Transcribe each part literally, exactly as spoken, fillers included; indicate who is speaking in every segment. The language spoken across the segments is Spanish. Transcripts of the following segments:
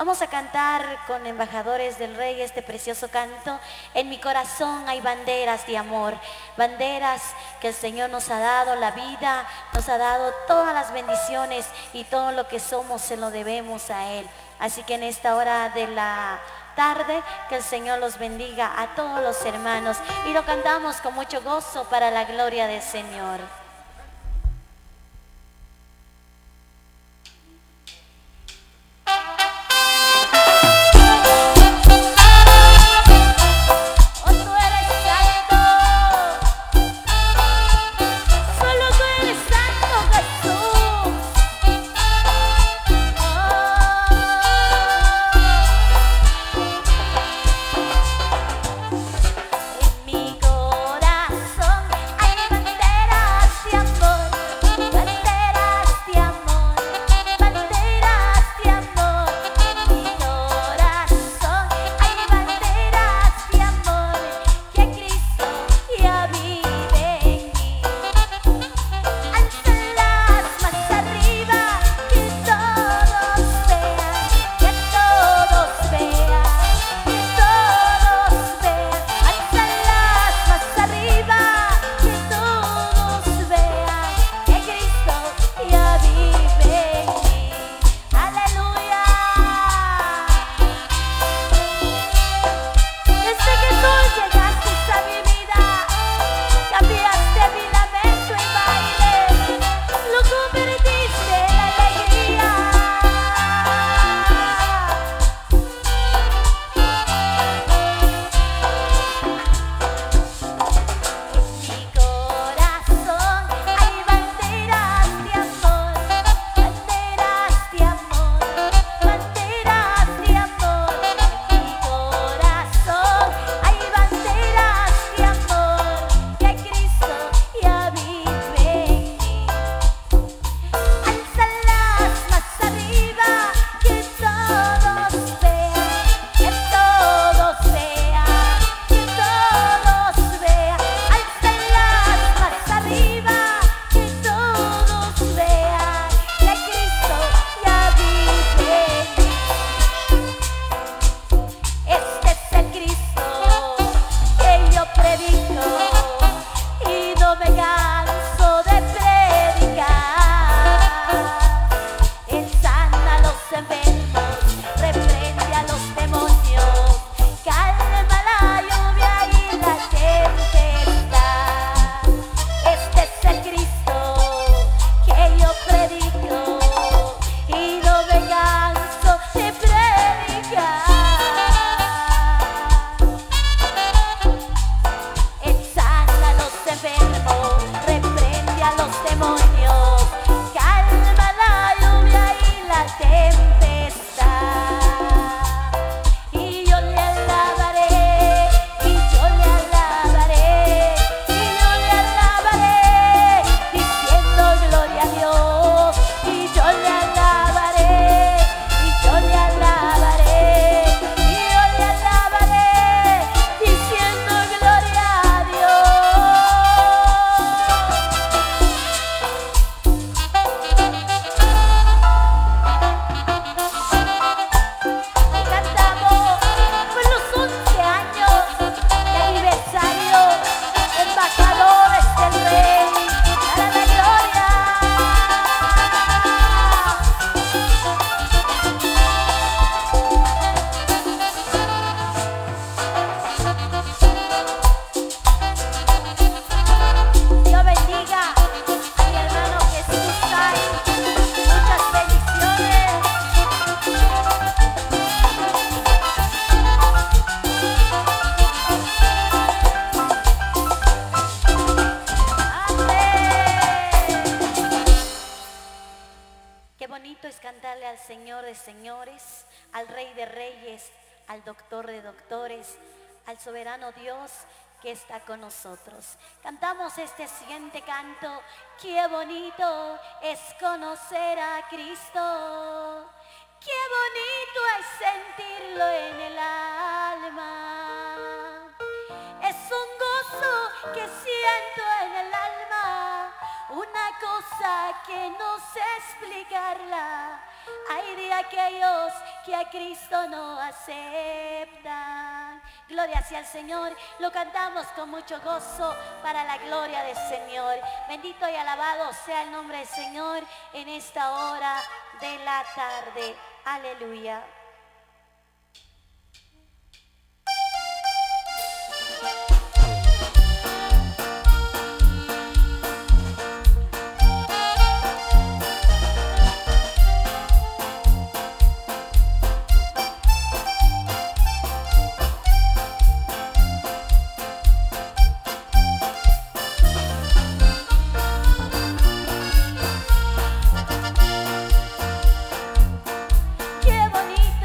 Speaker 1: Vamos a cantar con embajadores del Rey este precioso canto. En mi corazón hay banderas de amor, banderas que el Señor nos ha dado, la vida, nos ha dado todas las bendiciones y todo lo que somos se lo debemos a Él. Así que en esta hora de la tarde, que el Señor los bendiga a todos los hermanos y lo cantamos con mucho gozo para la gloria del Señor. Señores, al Rey de Reyes, al Doctor de Doctores, al soberano Dios que está con nosotros. Cantamos este siguiente canto. Qué bonito es conocer a Cristo, qué bonito es sentirlo en el alma. Es un gozo que siento en el alma, una cosa que no sé explicarla. Hay de aquellos que a Cristo no aceptan. Gloria sea al Señor, lo cantamos con mucho gozo para la gloria del Señor. Bendito y alabado sea el nombre del Señor en esta hora de la tarde. Aleluya. Qué bonito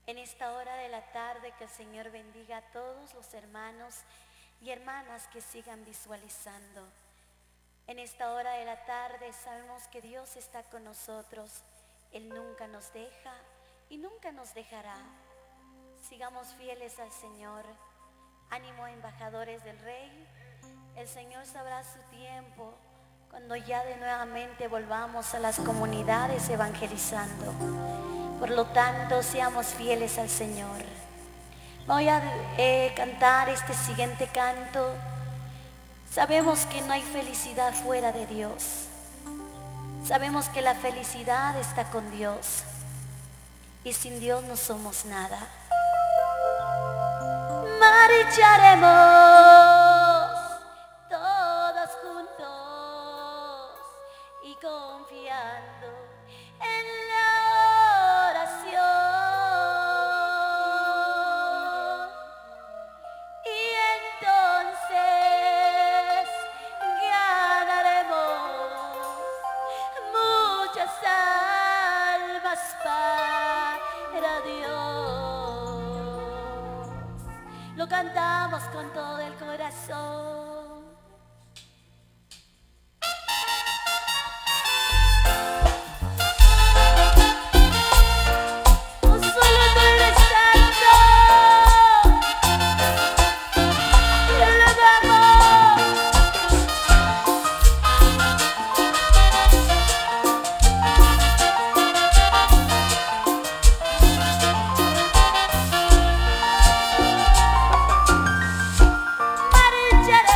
Speaker 1: En esta hora de la tarde, que el Señor bendiga a todos los hermanos y hermanas que sigan visualizando. En esta hora de la tarde sabemos que Dios está con nosotros. Él nunca nos deja y nunca nos dejará. Sigamos fieles al Señor. Ánimo, embajadores del Rey. El Señor sabrá su tiempo cuando ya de nuevamente volvamos a las comunidades evangelizando. Por lo tanto, seamos fieles al Señor. Voy a eh, cantar este siguiente canto. Sabemos que no hay felicidad fuera de Dios. Sabemos que la felicidad está con Dios. Y sin Dios no somos nada. Marcharemos todos juntos y confiando en la oración. Y entonces ganaremos muchas almas para Dios. Lo cantamos con todo el corazón. Un solo Padre Santo, y alabamos. Marcharemos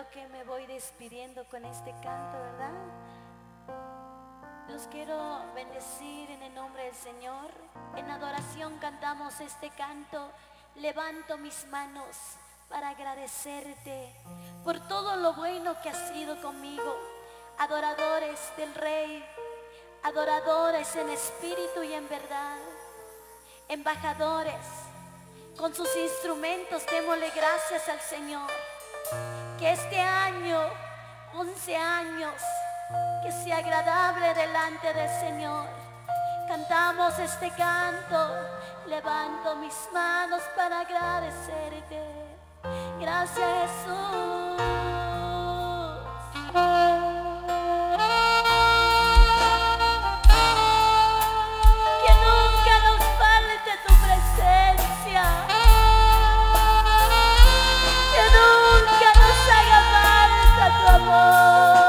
Speaker 1: creo que me voy despidiendo con este canto, ¿verdad? Los quiero bendecir en el nombre del Señor. En adoración cantamos este canto. Levanto mis manos para agradecerte por todo lo bueno que has sido conmigo. Adoradores del Rey, adoradores en espíritu y en verdad, embajadores, con sus instrumentos démosle gracias al Señor. Que este año, once años, que sea agradable delante del Señor. Cantamos este canto. Levanto mis manos para agradecerte. Gracias, Jesús. Que nunca nos falte tu presencia. Que nunca nos haga falta tu amor.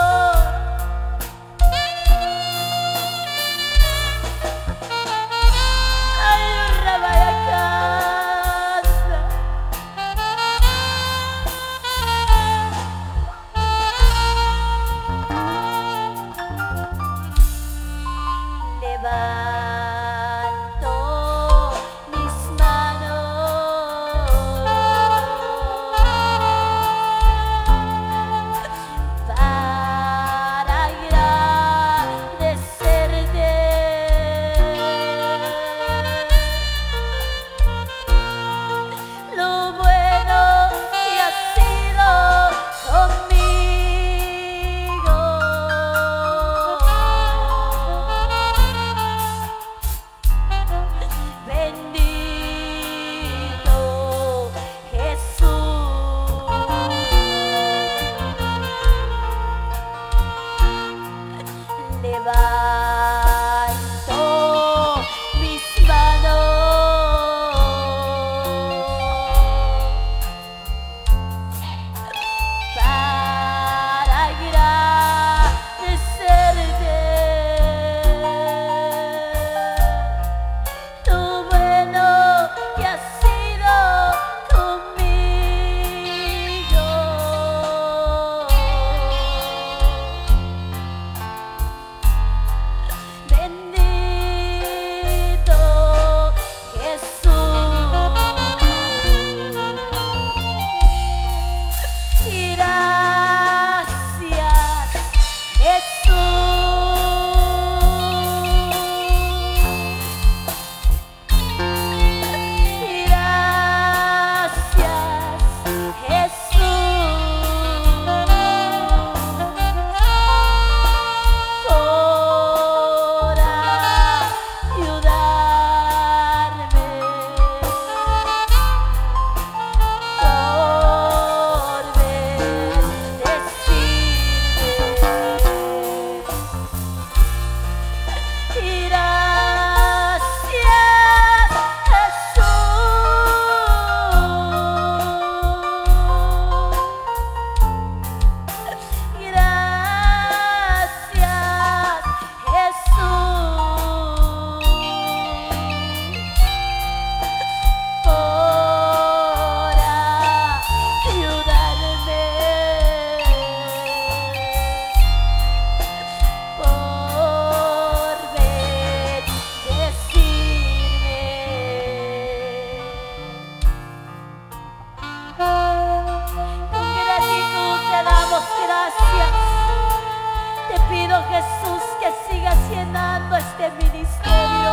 Speaker 1: Jesús, que sigas llenando este ministerio.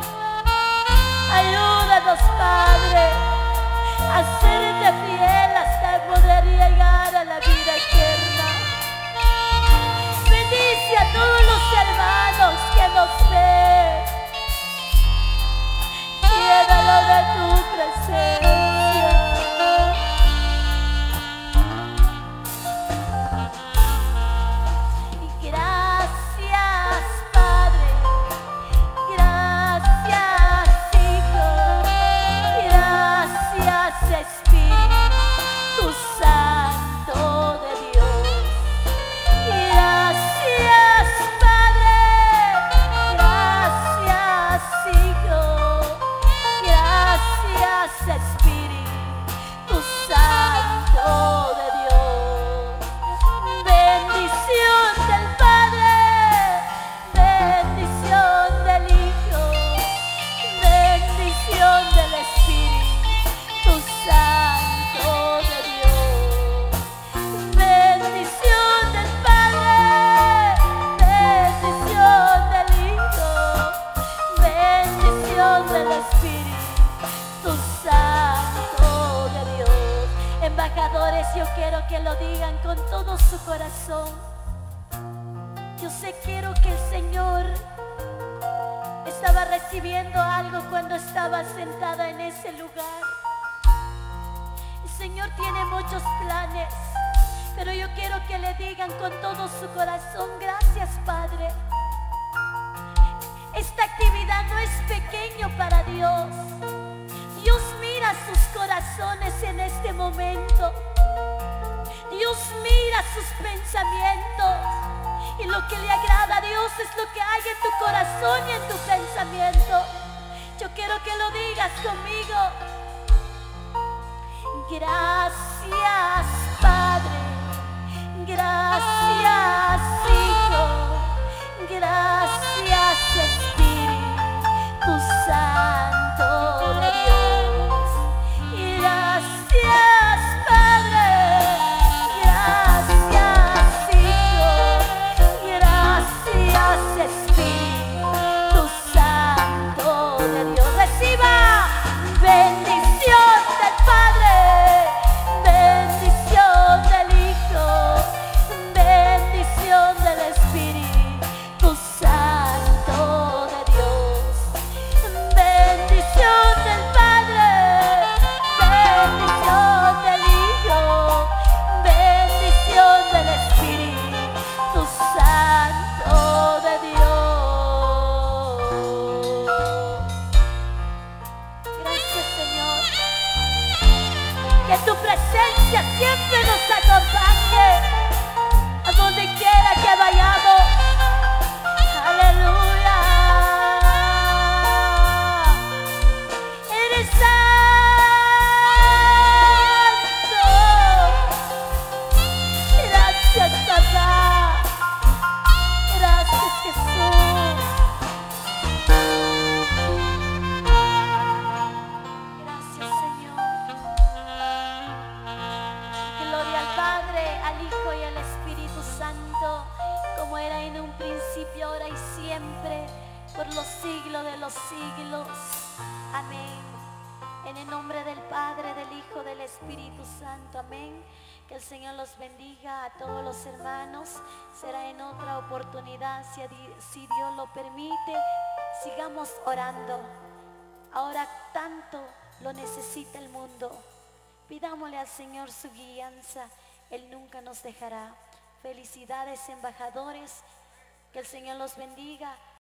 Speaker 1: Ayúdanos, Padre, a serte fiel hasta poder llegar a la vida eterna. Bendice a todos los hermanos que nos ven. Llénalo de tu presencia. Espíritu Santo de su corazón. Yo sé, quiero que el Señor estaba recibiendo algo cuando estaba sentada en ese lugar. El Señor tiene muchos planes, pero yo quiero que le digan con todo su corazón: gracias, Padre. Esta actividad no es pequeño para Dios. Dios mira sus corazones en este momento. Dios mira sus pensamientos. Y lo que le agrada a Dios es lo que hay en tu corazón y en tu pensamiento. Yo quiero que lo digas conmigo. Gracias, Padre. Gracias, Hijo. Gracias, Espíritu Santo de Dios. Gracias, Padre. Gracias, Hijo. Gracias, Espíritu Santo de Dios. Reciba bendición del Padre, bendición del Hijo, bendición del Espíritu Santo de Dios. Bendición del Padre, bendición del Hijo, bendición del Espíritu Santo de Dios. Gracias, Señor. Que tu presencia siempre nos acompañe a donde quiera que vayamos. Aleluya. Eres santo. Gracias, papá. Gracias, Jesús. Gracias, Señor. Gloria al Padre, al Hijo y al Espíritu Santo, como era en un principio, ahora y siempre, por los siglos de los siglos. Amén. En el nombre del Padre, del Hijo, del Espíritu Santo. Amén. Que el Señor los bendiga a todos los hermanos. Será en otra oportunidad, si, si Dios lo permite. Sigamos orando. Ahora tanto lo necesita el mundo. Pidámosle al Señor su guianza. Él nunca nos dejará. Felicidades, embajadores. Que el Señor los bendiga.